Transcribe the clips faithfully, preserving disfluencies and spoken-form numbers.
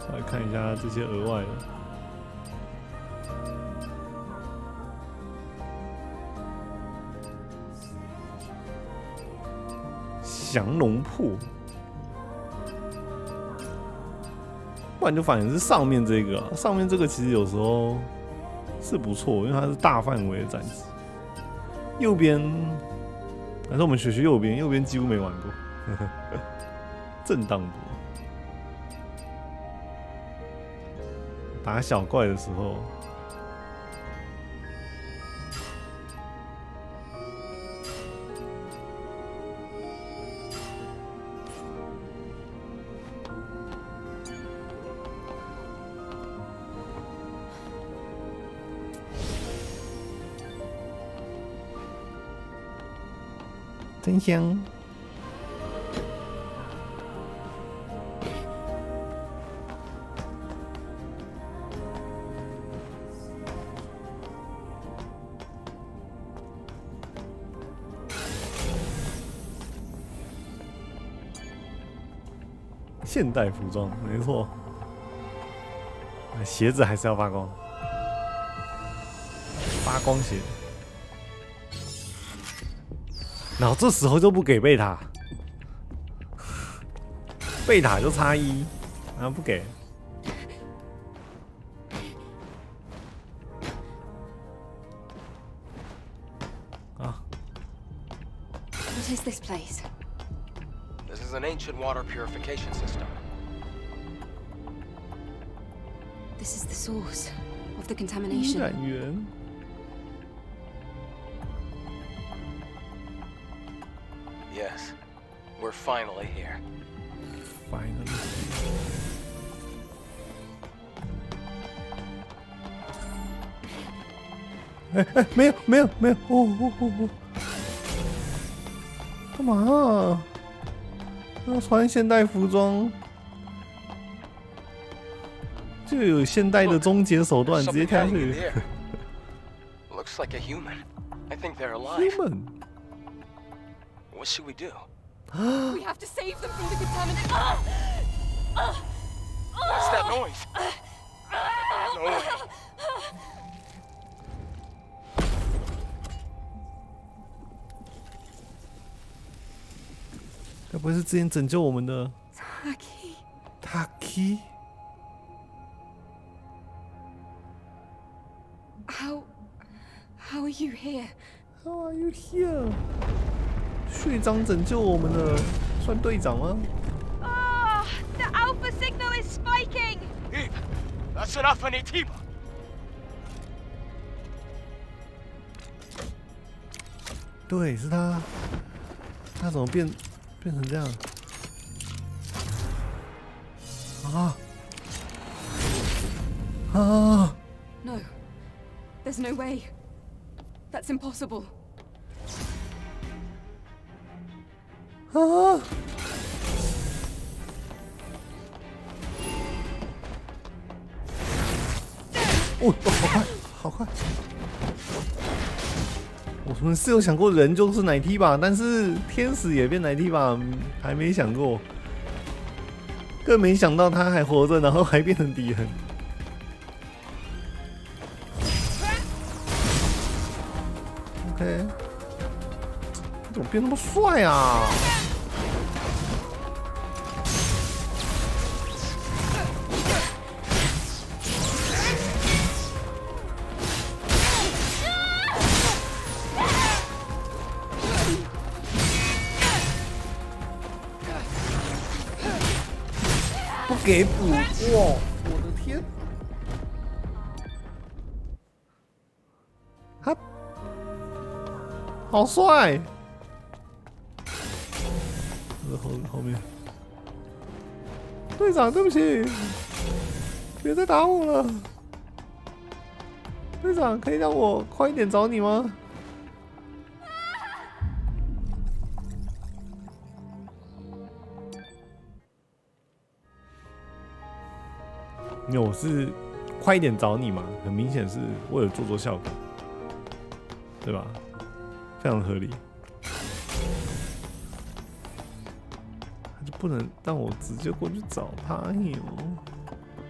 稍微看一下这些额外的。降龙破，不然就反而是上面这个、啊，上面这个其实有时候是不错，因为它是大范围的战绩。右边，还是我们学学右边，右边几乎没玩过。震荡波，打小怪的时候。真香！现代服装，没错，鞋子还是要发光，发光鞋。然后这时候就不给贝塔，贝塔就差一，然后不给。啊 What is this place? This is an ancient water purification system. This is the source of the 污 contamination. 染源。 Yes, we're finally here. Finally. 哎哎，没有没有没有，哦哦哦哦，干嘛啊？要穿现代服装，就有现代的终结手段，直接 Something 跳下 hanging in 去。 the air. Looks like a human. I think they're alive. Human. What should we do? We have to save them from the contamination. Ah! Ah! What's that noise? No way. 该不会是之前拯救我们的 Taki. Taki？ How... How are you here? How are you here？ 队长拯救我们的，算队长吗？ Ah, the alpha signal is spiking. Eve, that's an Alpha Nativa. 对，是他。他怎么变变成这样？啊啊！ No. There's no way. That's impossible. 啊！哦，好快，好快！我们是有想过人就是奶踢吧，但是天使也变奶踢吧，还没想过，更没想到他还活着，然后还变成敌人。OK， 你怎么变那么帅啊？ 不给补哇！我的天！他好帅！后后面，队长，对不起，别再打我了。队长，可以让我快一点找你吗？ 因为我是快一点找你嘛，很明显是为了做做效果，对吧？非常合理。他就不能让我直接过去找他哟。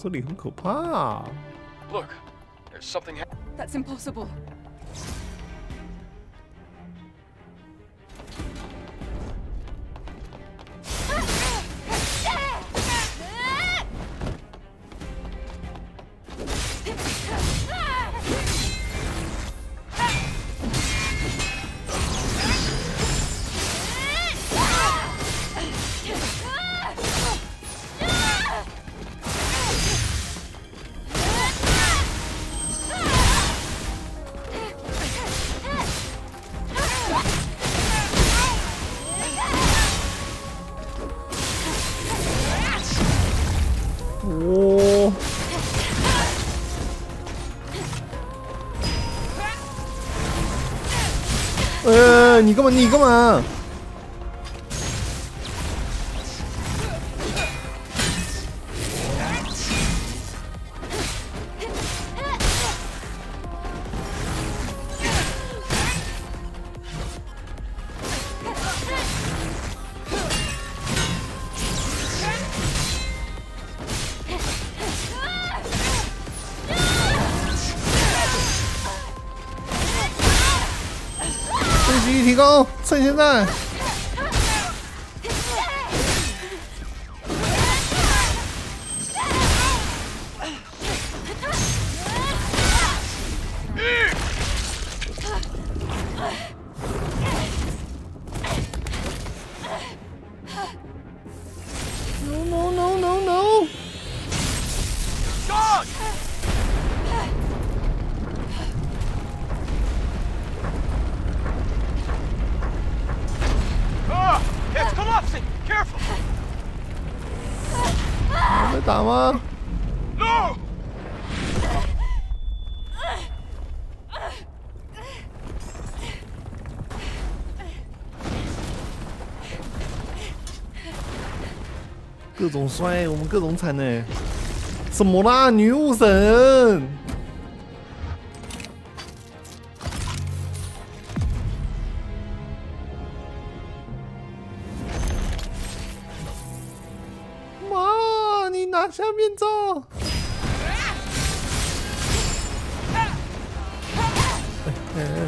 这里很可怕啊。 Look, there's something. That's impossible. 呃，你干嘛？你干嘛？攻击力提高，趁现在。No no no no no！ Dog! Ah! It's collapsing! Careful! 被打吗？ No! 各种摔，我们各种惨呢。什么啦，女武神！妈，你拿下面罩！哎哎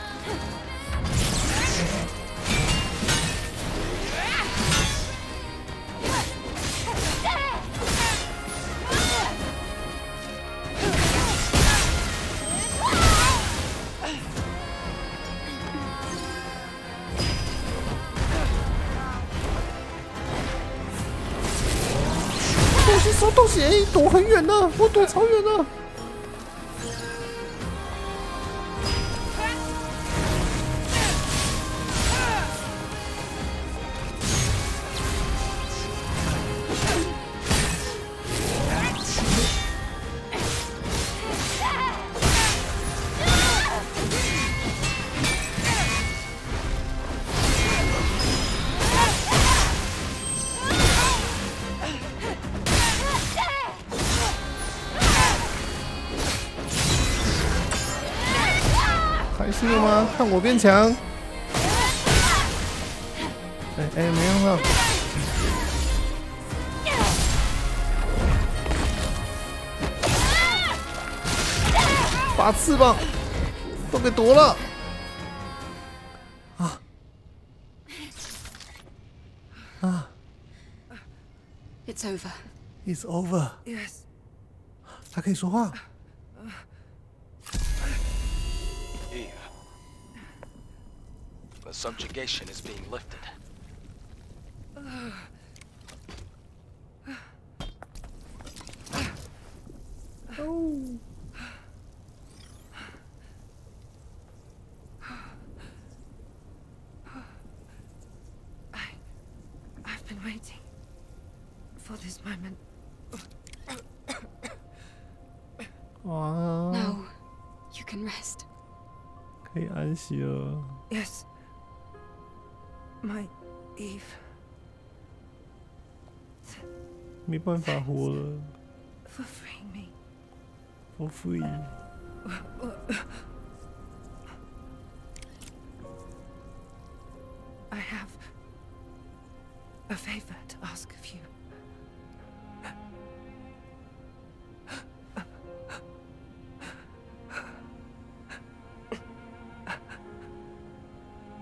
东西收东西，哎，躲很远呢，我躲超远呢。开心了吗？看我变强！哎哎，没用到。把翅膀都给夺了！啊啊 It's over. ！It's over。 Yes. 他可以说话。 Eve. The subjugation is being lifted. Oh. I, I've been waiting for this moment. 哇， Now, you can rest. 可以安息了。 Yes. My Eve. 没办法活了 For freeing me. ，for free。 I have a favor to ask of you.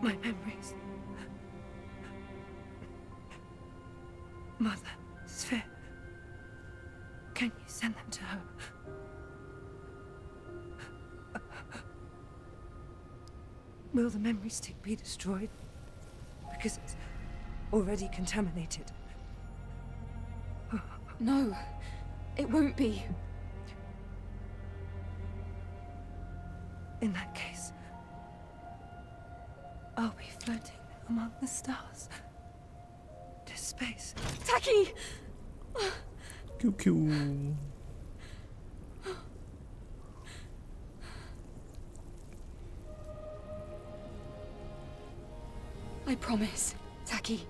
My memories. Mother, Sphere. Can you send them to her? Will the memory stick be destroyed? Because it's already contaminated. No, it won't be. In that case, I'll be floating among the stars to space. Taki! Q Q。 I promise, Taki.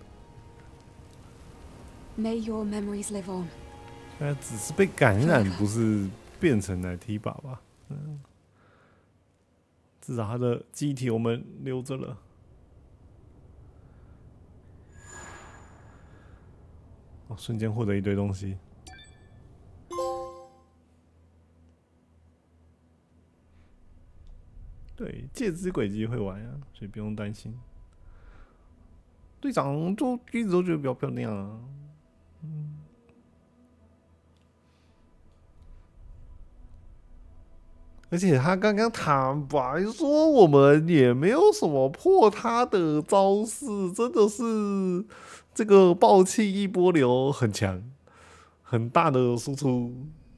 May your memories live on. 他只是被感染，不是变成奶 T 爸爸。嗯，至少他的记忆体我们留着了。哦，瞬间获得一堆东西。对，戒指轨迹会玩啊，所以不用担心。队长就一直都觉得比较漂亮啊。嗯，而且他刚刚坦白说，我们也没有什么破他的招式，真的是这个爆气一波流很强，很大的输出，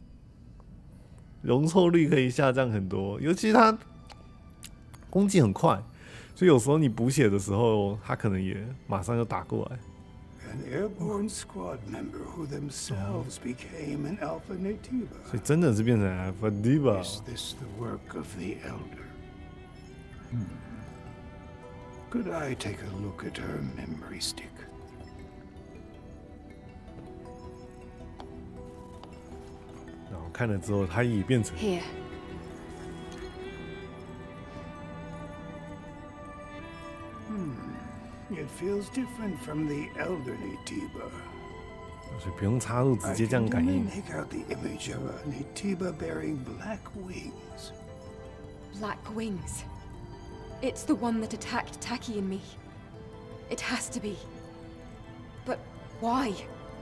容错率可以下降很多，尤其他攻击很快，所以有时候你补血的时候，他可能也马上就打过来。 An airborne squad member who themselves became an Alpha Naytiba. 所以真的是变成 Alpha Diva。 Is this the work of the Elder? Hmm. Could I take a look at her memory stick? 然后看了之后，他也变成 Here. It feels different from the Elder Naytiba. 所以不用插入，直接这样感 I 应 can。dimly make out the image of a Naytiba bearing black wings. Black wings. It's the one that attacked Taki and me. It has to be. But why?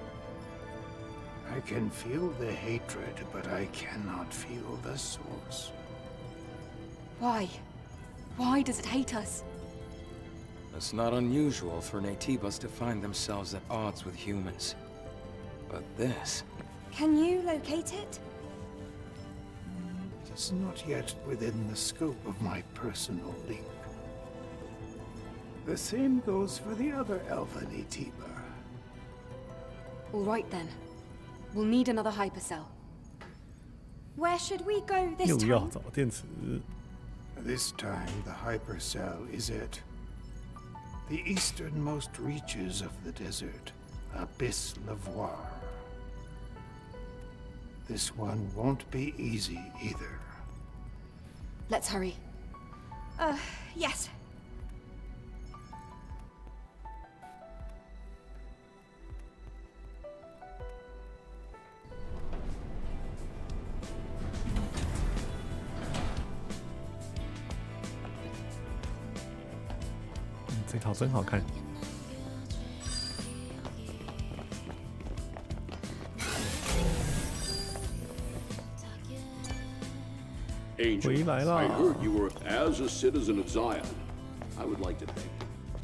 I can feel the hatred, but I cannot feel the source. Why? Why does it hate us? It's not unusual for Naytibas to find themselves at odds with humans. But this... Can you locate it? It is not yet within the scope of my personal link. The same goes for the other Alpha Naytiba. All right then. We'll need another hypercell. Where should we go this 又要 time? 找电池。 This time, the hypercell is at the easternmost reaches of the desert, Abyss Lavoir. This one won't be easy either. Let's hurry. Uh, yes. 这套真好看。回 Angel, 来 I 啦！ heard you were as a citizen of Zion. I would like to thank you.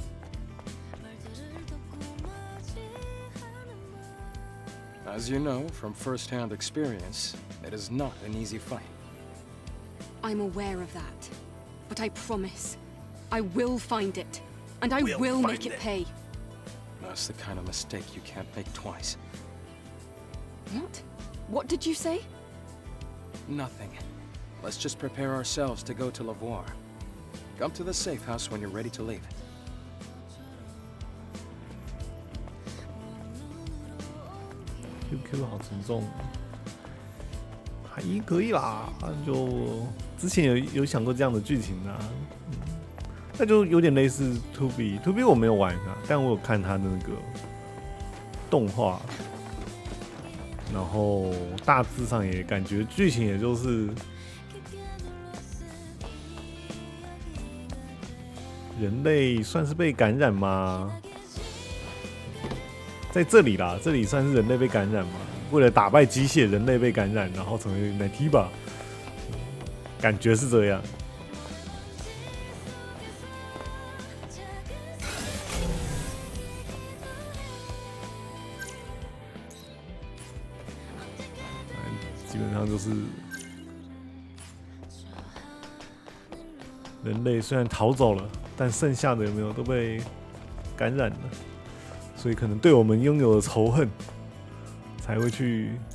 As you know from first-hand experience, it is not an easy fight. I'm aware of that. But I promise, I will find it. And I We'll will find make it it. pay. That's the kind of mistake you can't make twice. What? What did you say? Nothing. Let's just prepare ourselves to go to Lavoir. Come to the safe house when you're ready to leave. Q Q 好沉重，还可以啦。就之前有有想过这样的剧情啊，嗯，那就有点类似 To B。To B 我没有玩啊，但我有看他的那个动画，然后大致上也感觉剧情也就是人类算是被感染吗？在这里啦，这里算是人类被感染吗？为了打败机械，人类被感染，然后成为 Naytiba， 感觉是这样。基本上就是人类虽然逃走了，但剩下的有没有都被感染了，所以可能对我们拥有的仇恨才会去